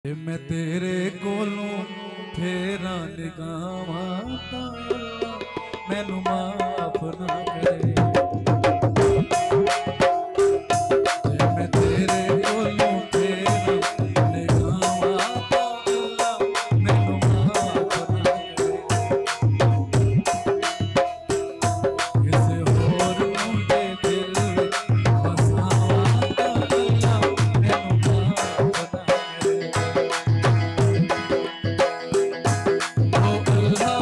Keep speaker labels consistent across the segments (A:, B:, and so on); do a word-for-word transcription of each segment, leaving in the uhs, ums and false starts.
A: ते मैं तेरे कोलों फेरा निगाहां तां मैनू माफ ना करे। ते मैं तेरे कोलों फेरा निगाहां तां मैनू माफ ना करे। किसे होर मुंडे दिल बसावां तां मैनू माफ ना करे।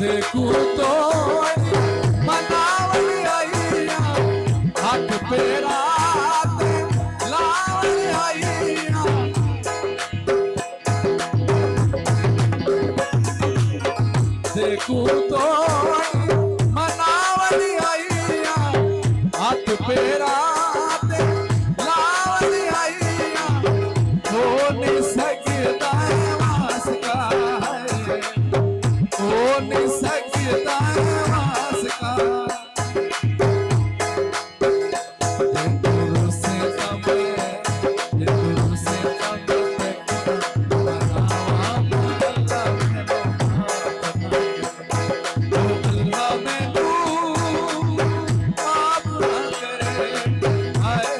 A: देखू तो मनावली आईया हाथ पेरा ते लावली आईया देखू तो मनावली आईया हाथ पेरा ते लावली आईया हो नि सकता वास का है हो नि सकता वास का ये दूर से तब ये दूर से तब मनावा अल्लाह में माफ करे आए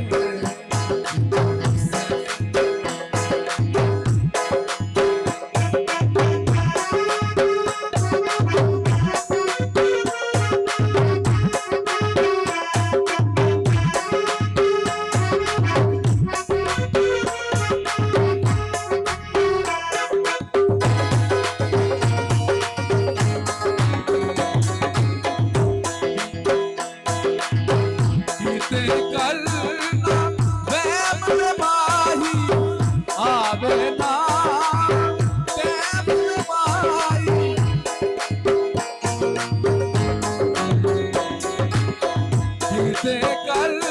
A: करना वैम में माही आवे ना टैम में माही जीते कर